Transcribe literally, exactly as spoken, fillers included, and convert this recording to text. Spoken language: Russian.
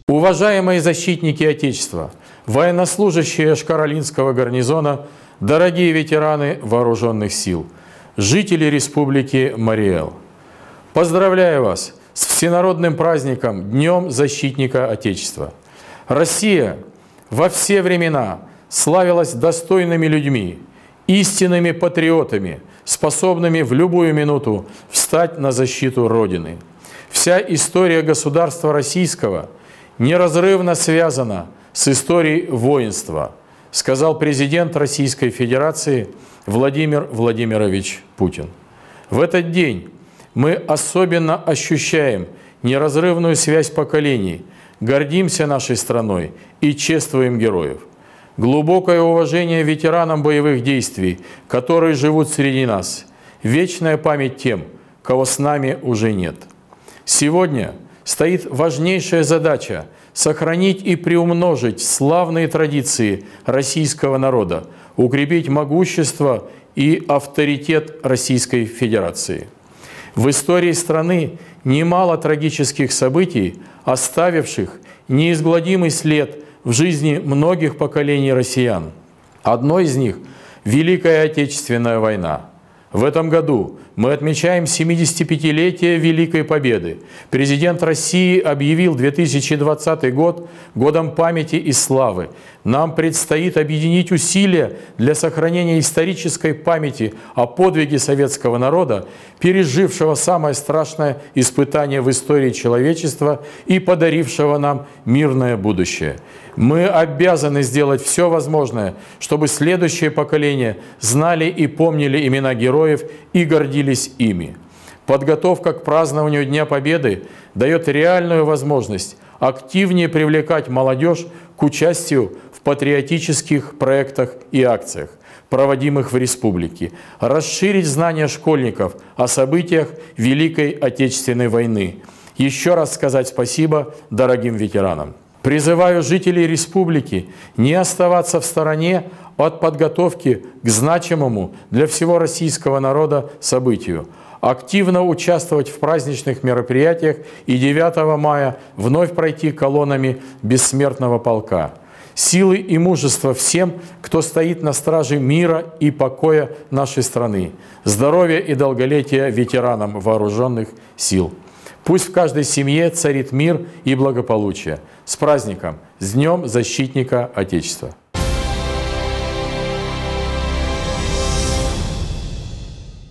Уважаемые защитники Отечества, военнослужащие Йошкар-Олинского гарнизона, дорогие ветераны вооруженных сил, жители Республики Марий Эл, поздравляю вас с всенародным праздником Днем Защитника Отечества. Россия во все времена славилась достойными людьми, истинными патриотами, способными в любую минуту встать на защиту Родины. Вся история государства российского неразрывно связана с историей воинства, сказал президент Российской Федерации Владимир Владимирович Путин. В этот день мы особенно ощущаем неразрывную связь поколений, гордимся нашей страной и чествуем героев. Глубокое уважение ветеранам боевых действий, которые живут среди нас. Вечная память тем, кого с нами уже нет. Сегодня стоит важнейшая задача – сохранить и приумножить славные традиции российского народа, укрепить могущество и авторитет Российской Федерации. В истории страны немало трагических событий, оставивших неизгладимый след в жизни многих поколений россиян. Одно из них – Великая Отечественная война. В этом году мы отмечаем семидесятипятилетие Великой Победы. Президент России объявил две тысячи двадцатый год годом памяти и славы. Нам предстоит объединить усилия для сохранения исторической памяти о подвиге советского народа, пережившего самое страшное испытание в истории человечества и подарившего нам мирное будущее. Мы обязаны сделать все возможное, чтобы следующее поколение знали и помнили имена героев и гордились ими. Подготовка к празднованию Дня Победы дает реальную возможность активнее привлекать молодежь к участию в патриотических проектах и акциях, проводимых в республике, расширить знания школьников о событиях Великой Отечественной войны. Еще раз сказать спасибо дорогим ветеранам. Призываю жителей республики не оставаться в стороне от подготовки к значимому для всего российского народа событию, активно участвовать в праздничных мероприятиях и девятого мая вновь пройти колоннами бессмертного полка. Силы и мужество всем, кто стоит на страже мира и покоя нашей страны. Здоровья и долголетия ветеранам вооруженных сил. Пусть в каждой семье царит мир и благополучие. С праздником! С Днем Защитника Отечества!